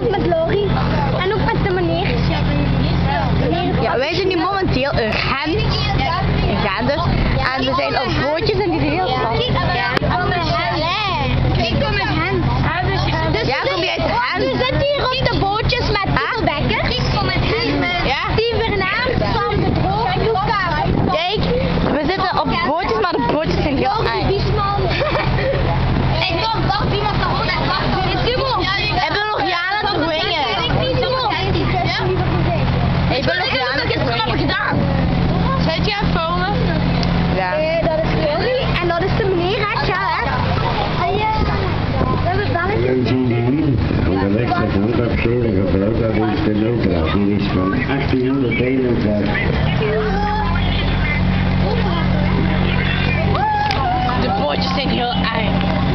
het met Lori. En ook met de meneer. Ja, wij zijn nu momenteel in Gent. In Gent dus. En we zijn op bootjes en die zijn heel vast. Ik kom met hen. Dus Ja, kom jij uit Gent? we zitten hier op de bootjes met Timo Bekker. Ik kom met hen. Ja? Steve Vernaam, Sam de Droog, Luca. Kijk, we zitten op bootjes, maar de bootjes zijn heel eng. Biesman. Ik kom toch iemand te horen. Timo. Ik ben nog Jana te wingen. Ik ben nog Jana te wingen. gedaan. Zet je aan het filmen? Ja. Dat is Lori. En dat is de meneer, hè? Ja, hè? Dat is dan En zie je niet, onderweg met handafgeving gebruikt, dat is de noodraad. Die is van 1851. De bootjes zijn heel eng.